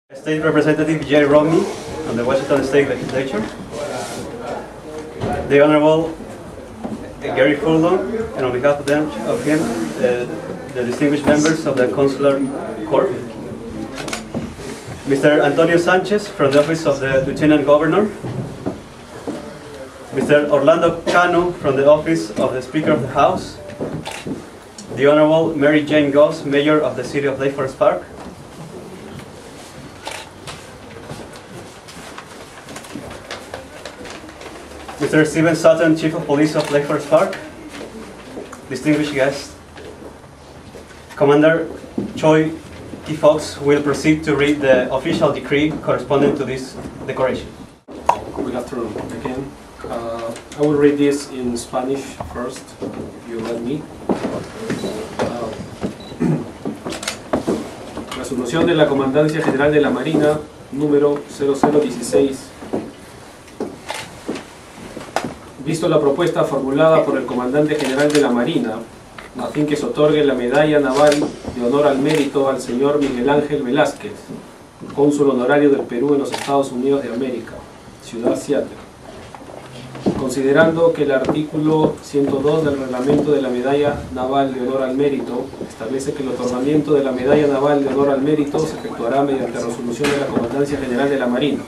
State Representative Jerry Romney on the Washington State Legislature, the Honorable Gary Furlong, and on behalf of him, the distinguished members of the Consular Corps, Mr. Antonio Sanchez from the Office of the Lieutenant Governor, Mr. Orlando Cano from the Office of the Speaker of the House, the Honorable Mary Jane Goss, Mayor of the City of Lake Forest Park, Mr. Steven Sutton, Chief of Police of Lake Forest Park, distinguished guests, Commander Choi T. Fox will proceed to read the official decree corresponding to this decoration. Good afternoon again. I will read this in Spanish first, if you let me. Resolución de la Comandancia General de la Marina, número 0016. Visto la propuesta formulada por el Comandante General de la Marina, a fin que se otorgue la Medalla Naval de Honor al Mérito al señor Miguel Ángel Velázquez, Cónsul Honorario del Perú en los Estados Unidos de América, Ciudad Seattle. Considerando que el artículo 102 del Reglamento de la Medalla Naval de Honor al Mérito establece que el otorgamiento de la Medalla Naval de Honor al Mérito se efectuará mediante resolución de la Comandancia General de la Marina.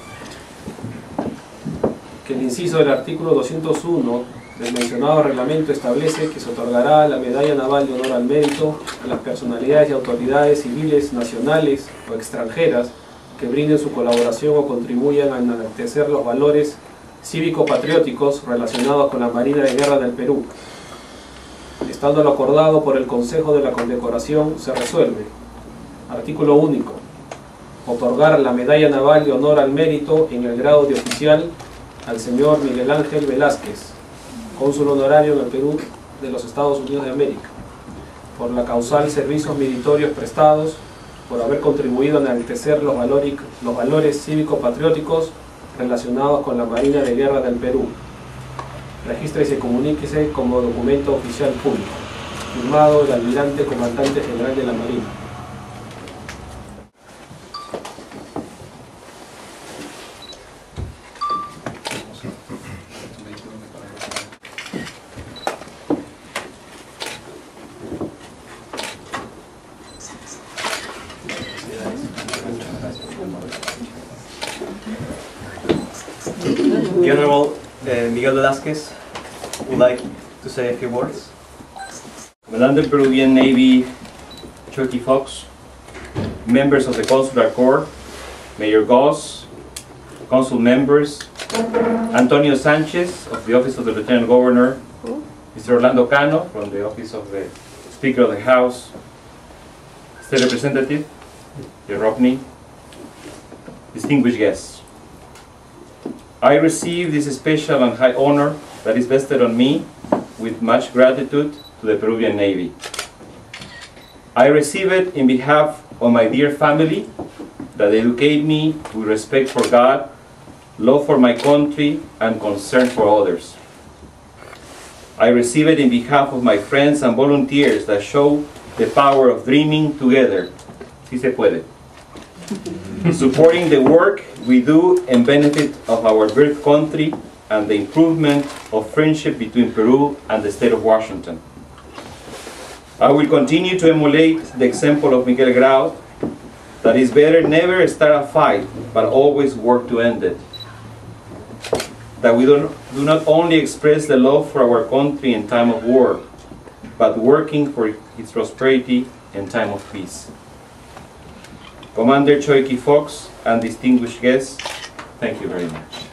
Que el inciso del artículo 201 del mencionado reglamento establece que se otorgará la Medalla Naval de Honor al Mérito a las personalidades y autoridades civiles nacionales o extranjeras que brinden su colaboración o contribuyan a enaltecer los valores cívico-patrióticos relacionados con la Marina de Guerra del Perú. Estando lo acordado por el Consejo de la Condecoración, se resuelve. Artículo único. Otorgar la Medalla Naval de Honor al Mérito en el grado de oficial al señor Miguel Ángel Velázquez, Cónsul Honorario en el Perú de los Estados Unidos de América, por la causal servicios meritorios prestados, por haber contribuido a enaltecer los valores cívico-patrióticos relacionados con la Marina de Guerra del Perú. Registre y se comuníquese como documento oficial público. Firmado el Almirante Comandante General de la Marina. The Honorable Miguel Velázquez would like to say a few words. Comandante Peruvian Navy Choi T. Fox, members of the Consular Corps, Mayor Goss, Consul members, Antonio Sanchez of the Office of the Lieutenant Governor, Mr. Orlando Cano from the Office of the Speaker of the House, State Representative Jerry Romney, distinguished guests. I receive this special and high honor that is vested on me with much gratitude to the Peruvian Navy. I receive it in behalf of my dear family that educate me with respect for God, love for my country, and concern for others. I receive it in behalf of my friends and volunteers that show the power of dreaming together. Si se puede. Supporting the work we do in benefit of our birth country and the improvement of friendship between Peru and the state of Washington. I will continue to emulate the example of Miguel Grau, that is better never start a fight, but always work to end it. That we do not only express the love for our country in time of war, but working for its prosperity in time of peace. Commander Choi T. Fox and distinguished guests, thank you very much.